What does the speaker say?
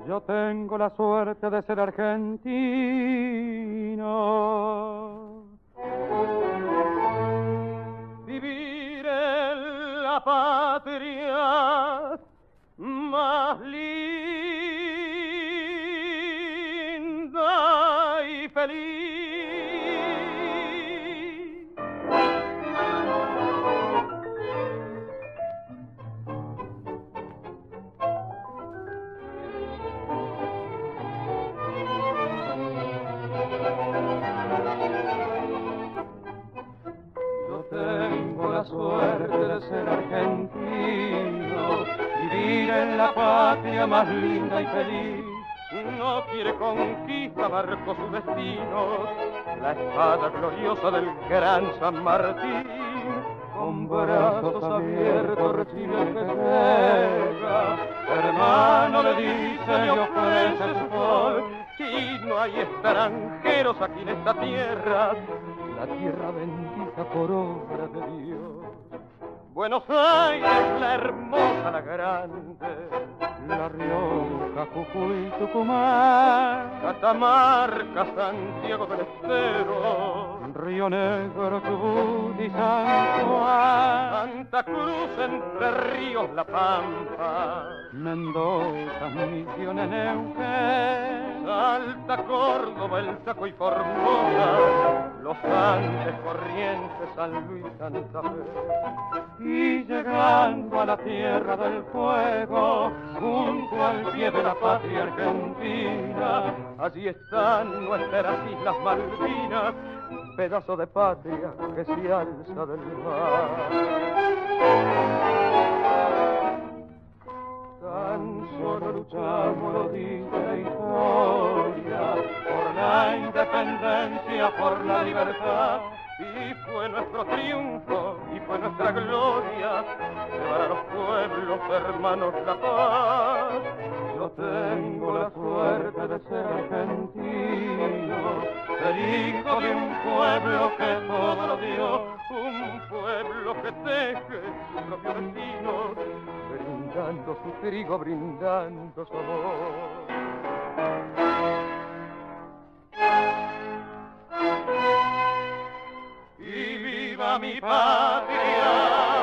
Yo tengo la suerte de ser argentino. Vivir en la patria más linda y feliz. Tengo la suerte de ser argentino, vivir en la patria más linda y feliz. No quiere conquista, marcó su destino, la espada gloriosa del gran San Martín. Con brazos abiertos recibe el que llega, hermano le dice y ofrece su sol. Y no hay extranjeros aquí en esta tierra, la tierra bendita por obra de Dios. Buenos Aires, la hermosa, la grande, La Rioja, Jujuy, Tucumán, Catamarca, Santiago del Estero, Río Negro, Chubut y San Juan, Santa Cruz, Entre Ríos, La Pampa, Mendoza, Misiones, Neuquén, Salta, Córdoba, El Chaco y Formosa, Los Andes, Corrientes, San Luis, Santa Fe. Y llegando a la tierra del fuego, junto al pie de la patria argentina, allí están nuestras Islas Malvinas, pedazo de patria que se alza del mar. Tan solo luchamos, lo dice la historia, por la independencia, por la libertad. Y fue nuestro triunfo, y fue nuestra gloria, llevar a los pueblos hermanos la paz. Yo tengo la suerte de ser argentino, ser hijo de un pueblo que todo lo dio, un pueblo que teje su propio destino, brindando su trigo, brindando su amor. Mi patria,